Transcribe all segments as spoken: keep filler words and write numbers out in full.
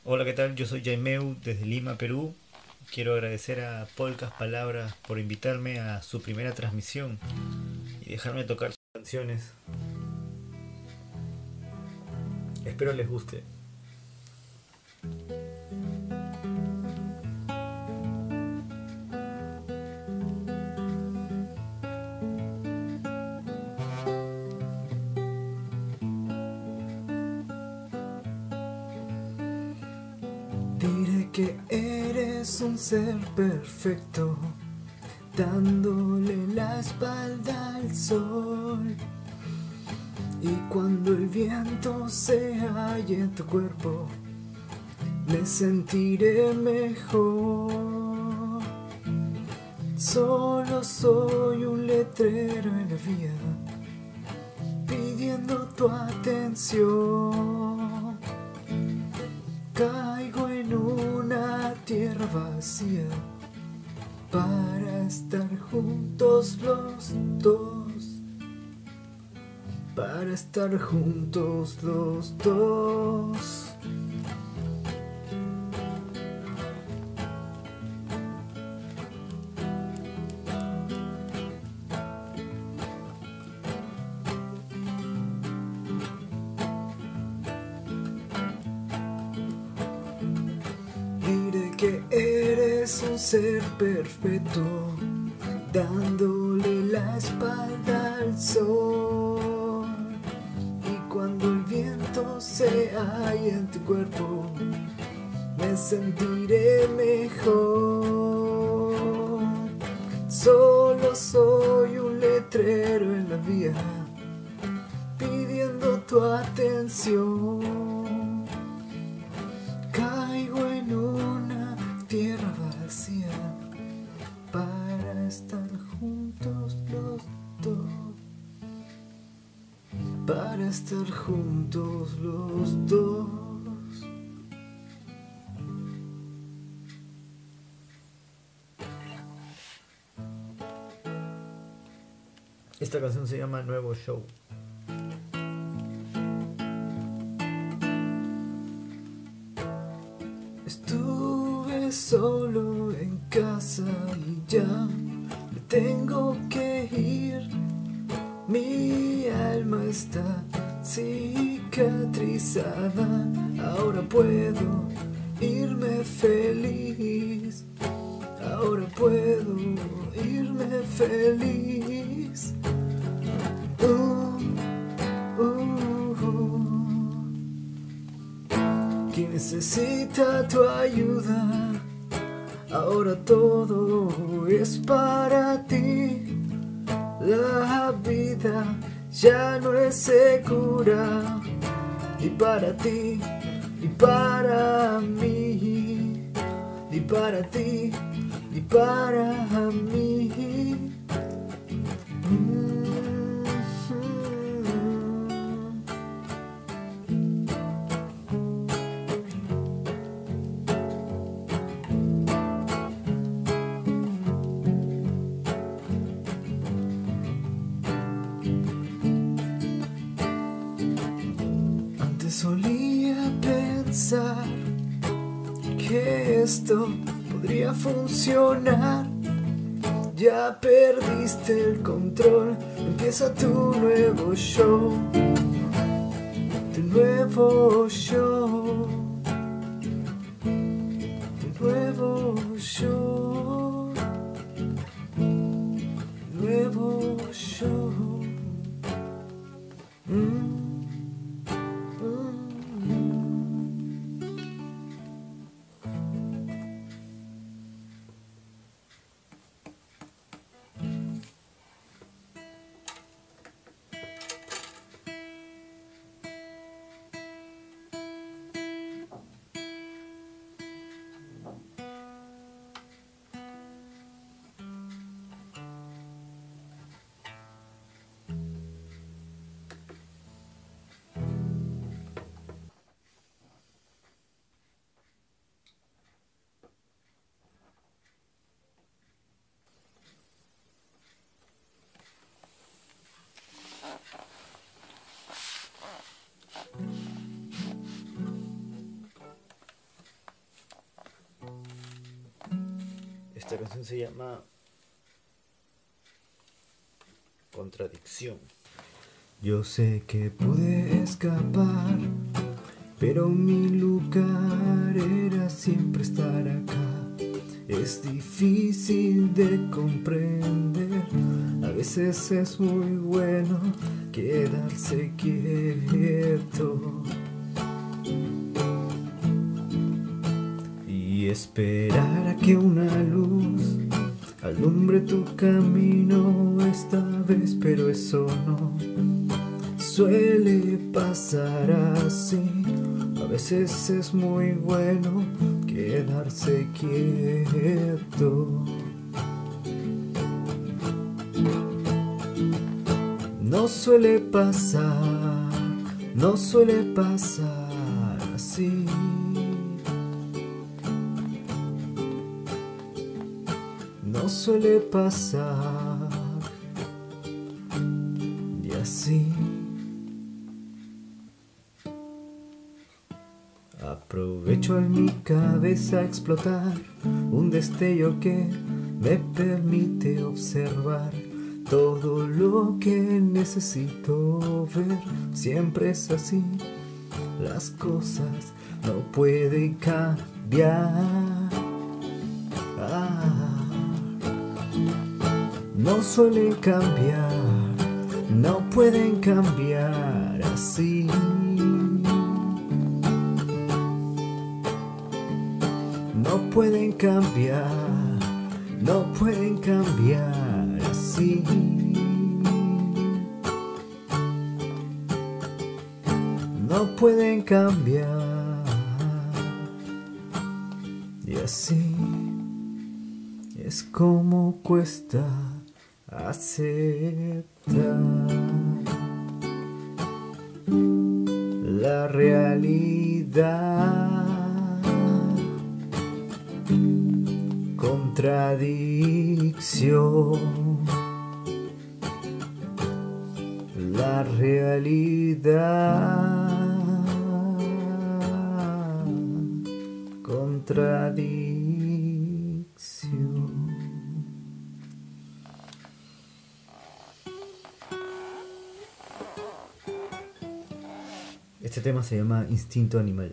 Hola, ¿qué tal? Yo soy Jaimeu desde Lima, Perú. Quiero agradecer a Polcas Palabras por invitarme a su primera transmisión y dejarme tocar sus canciones. Espero les guste. Diré que eres un ser perfecto, dándole la espalda al sol. Y cuando el viento se halle en tu cuerpo, me sentiré mejor. Solo soy un letrero en la vía, pidiendo tu atención. Caigo en una tierra vacía para estar juntos los dos, para estar juntos los dos. Diré que eres un ser perfecto, dándole la espalda al sol. Y cuando el viento se halle en tu cuerpo, me sentiré mejor. Solo soy un letrero en la vía, pidiendo tu atención. Caigo en una tierra vacía para estar juntos los dos, para estar juntos los dos. Esta canción se llama Nuevo Show. Estuve solo en casa y ya me tengo que ir. Mi alma está cicatrizada, ahora puedo irme feliz. Ahora puedo irme feliz. Uh, uh, uh. ¿Quién necesita tu ayuda? Ahora todo es para ti. La vida ya no es segura, ni para ti, ni para mí, ni para ti, ni para mí. Mm-hmm. Antes solía pensar que esto podría funcionar. Ya perdiste el control, empieza tu nuevo show, tu nuevo show, tu nuevo show, nuevo show. Mm. Esta canción se llama Contradicción. Yo sé que pude escapar, pero mi lugar era siempre estar acá. Es difícil de comprender, a veces es muy bueno quedarse quieto y esperar a que una luz alumbre tu camino esta vez, pero eso no suele pasar así. A veces es muy bueno quedarse quieto. No suele pasar, no suele pasar así. No suele pasar y así. Aprovecho en mi cabeza explotar un destello que me permite observar todo lo que necesito ver. Siempre es así, las cosas no pueden cambiar. Ah, no suelen cambiar, no pueden cambiar así. No pueden cambiar, no pueden cambiar así. No pueden cambiar y así es como cuesta aceptar la realidad. Contradicción, la realidad. Contradicción. Este tema se llama Instinto Animal.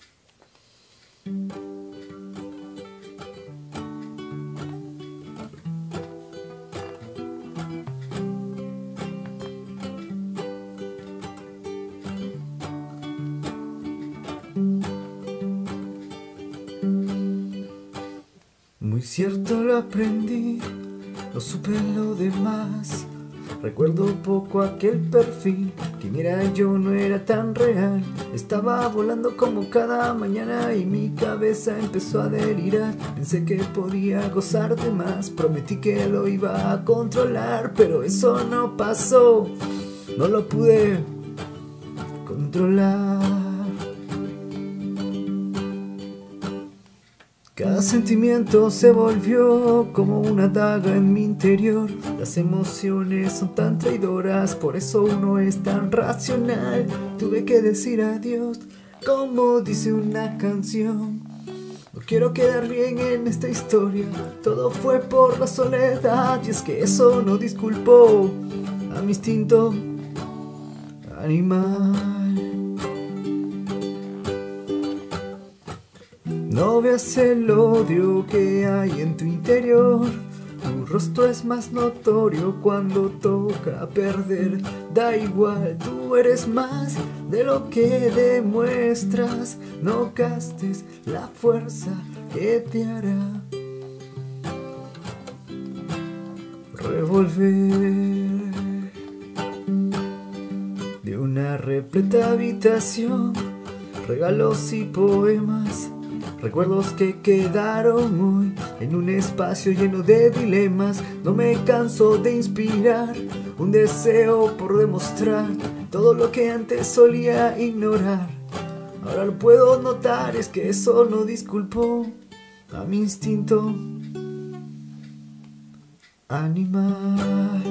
Muy cierto lo aprendí, lo supe lo demás. Recuerdo poco aquel perfil, quien era yo no era tan real. Estaba volando como cada mañana y mi cabeza empezó a delirar. Pensé que podía gozar de más, prometí que lo iba a controlar, pero eso no pasó, no lo pude controlar. Cada sentimiento se volvió como una daga en mi interior. Las emociones son tan traidoras, por eso uno es tan racional. Tuve que decir adiós, como dice una canción. No quiero quedar bien en esta historia, todo fue por la soledad. Y es que eso no disculpó a mi instinto animal. No veas el odio que hay en tu interior. Tu rostro es más notorio cuando toca perder. Da igual, tú eres más de lo que demuestras. No gastes la fuerza que te hará revolver de una repleta habitación. Regalos y poemas, recuerdos que quedaron hoy en un espacio lleno de dilemas. No me canso de inspirar un deseo por demostrar todo lo que antes solía ignorar. Ahora lo puedo notar, es que eso no disculpó a mi instinto animal.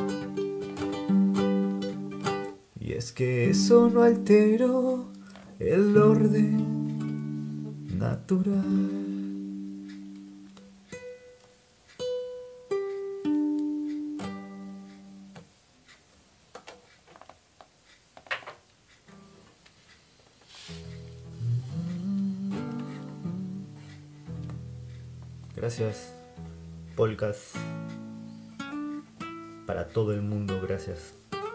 Y es que eso no alteró el orden natural. Gracias, Polkas. Para todo el mundo, gracias.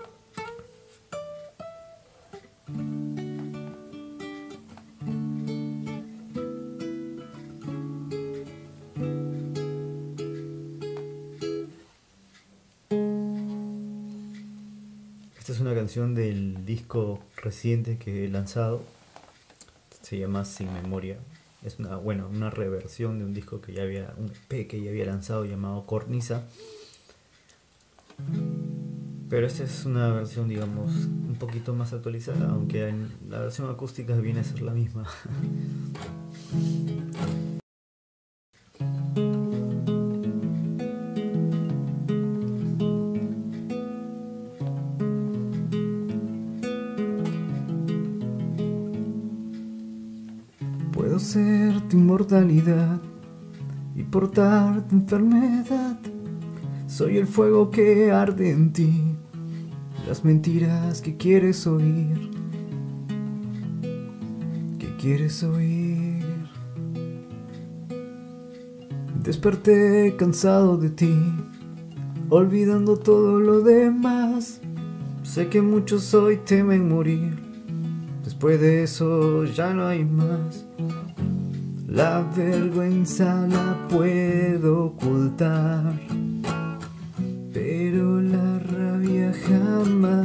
Esta es una canción del disco reciente que he lanzado. Se llama Sin Memoria. Es una, bueno, una reversión de un disco que ya había, un E P que ya había lanzado llamado Cornisa. Pero esta es una versión, digamos, un poquito más actualizada, aunque en la versión acústica viene a ser la misma. Puedo ser tu inmortalidad y portar tu enfermedad. Soy el fuego que arde en ti, las mentiras que quieres oír, que quieres oír. Desperté cansado de ti, olvidando todo lo demás. Sé que muchos hoy temen morir, después de eso ya no hay más. La vergüenza la puedo ocultar, pero la rabia jamás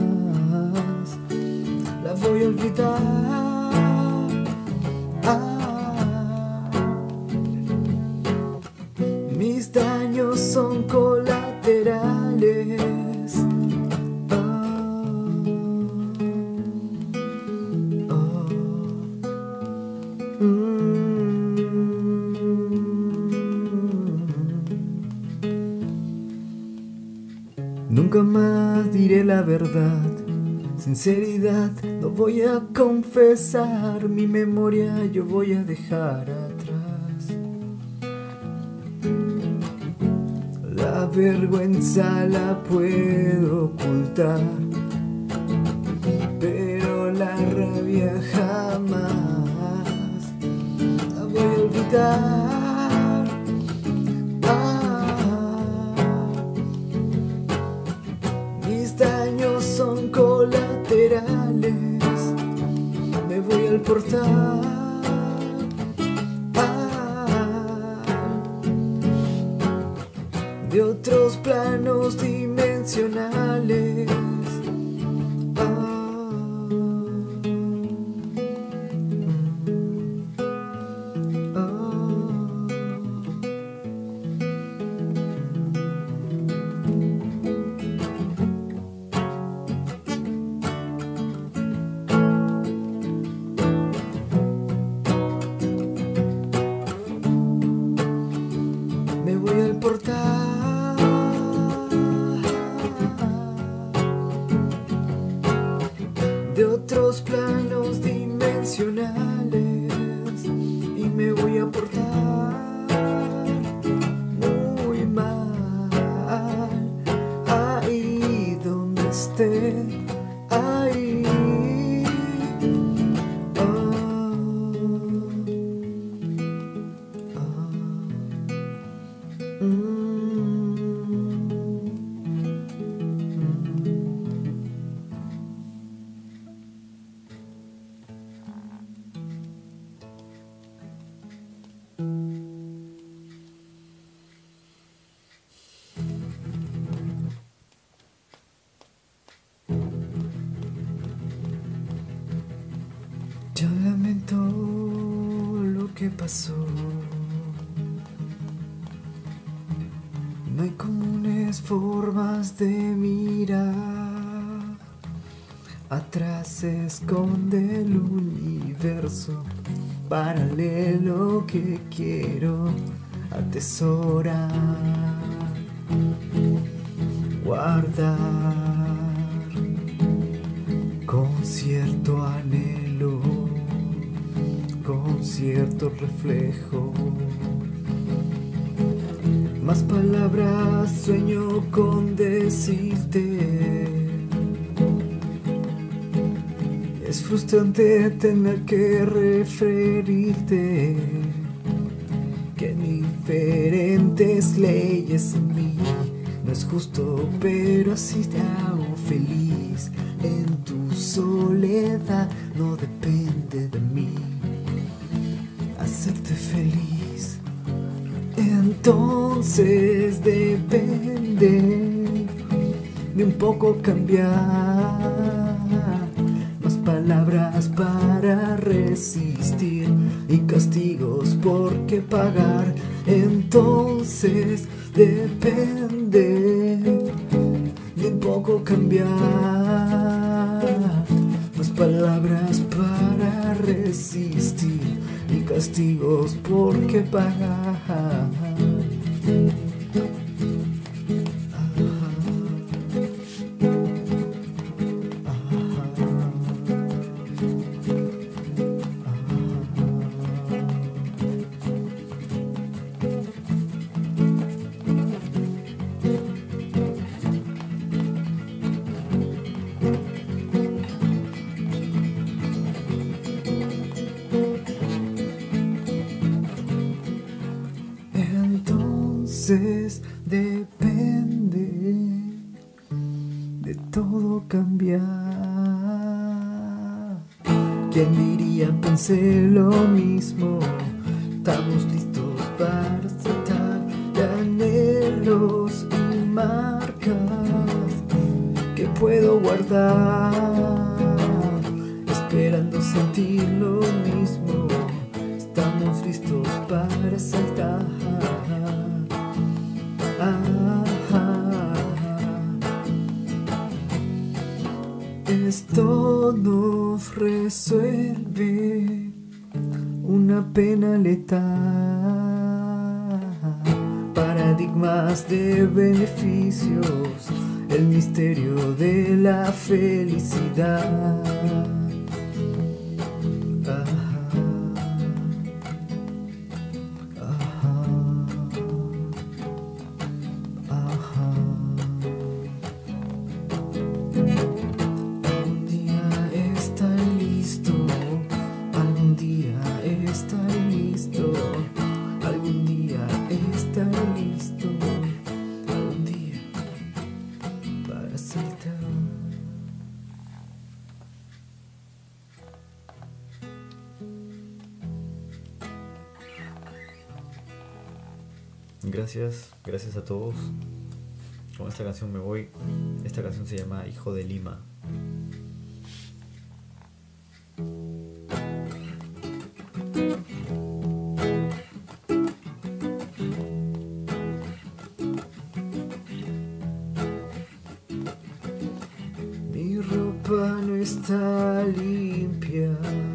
la voy a olvidar. Ah, mis daños son colaterales. Nunca más diré la verdad, sinceridad no voy a confesar, mi memoria yo voy a dejar atrás. La vergüenza la puedo ocultar, pero la rabia jamás la voy a olvidar. Son colaterales, me voy al portal. Ah, de otros planos dimensionales. Ah, de otros planos dimensionales y me voy a portar muy mal ahí donde esté, ahí. Yo lamento lo que pasó. No hay comunes formas de mirar. Atrás se esconde el universo paralelo que quiero atesorar, guardar con cierto anhelo, con cierto reflejo. Más palabras sueño con decirte. Es frustrante tener que referirte que en diferentes leyes en mí. No es justo, pero así te hago feliz. En tu soledad no depende de mí hacerte feliz. Entonces depende de un poco cambiar, más palabras para resistir y castigos por qué pagar. Entonces depende de un poco cambiar, más palabras para resistir y castigos por qué pagar. Entonces depende de todo cambiar. ¿Quién diría? Pensé lo mismo. Estamos listos para tratar de anhelos y marcas que puedo guardar, esperando sentir lo mismo. Estamos listos para saltar. Ah, ah, esto nos resuelve una pena letal, paradigmas de beneficios, el misterio de la felicidad. Ah, Gracias, gracias a todos. Con esta canción me voy. Esta canción se llama Hijo de Lima. Mi ropa no está limpia,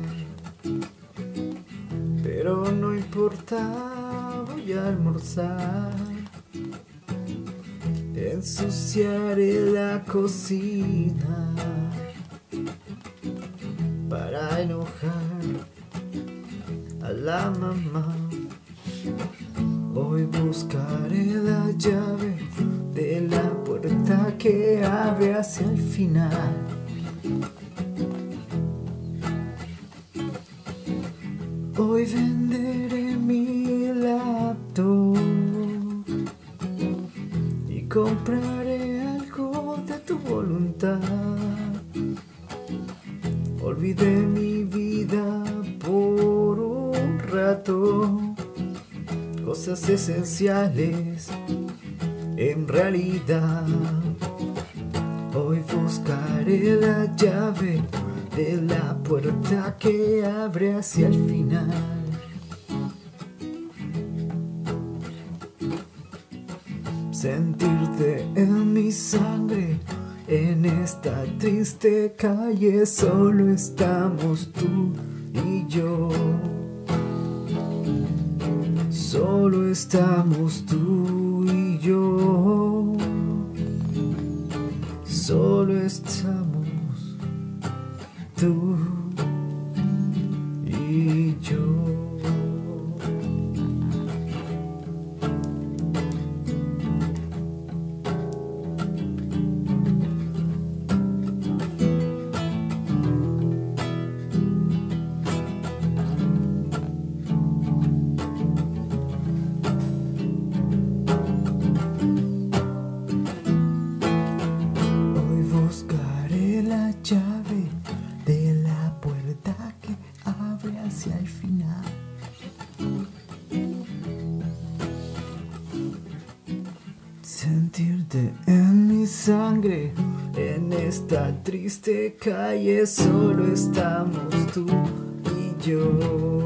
pero no importa, voy a almorzar. Ensuciaré la cocina para enojar a la mamá. Hoy buscaré la llave de la puerta que abre hacia el final. Hoy venderé mi laptop y compraré algo de tu voluntad. Olvidé mi vida por un rato, cosas esenciales en realidad. Hoy buscaré la llave de la puerta que abre hacia el final. Sentirte en mi sangre, en esta triste calle solo estamos tú y yo. Solo estamos tú y yo. Solo estamos tú y yo. Quédate en mi sangre, en esta triste calle solo estamos tú y yo.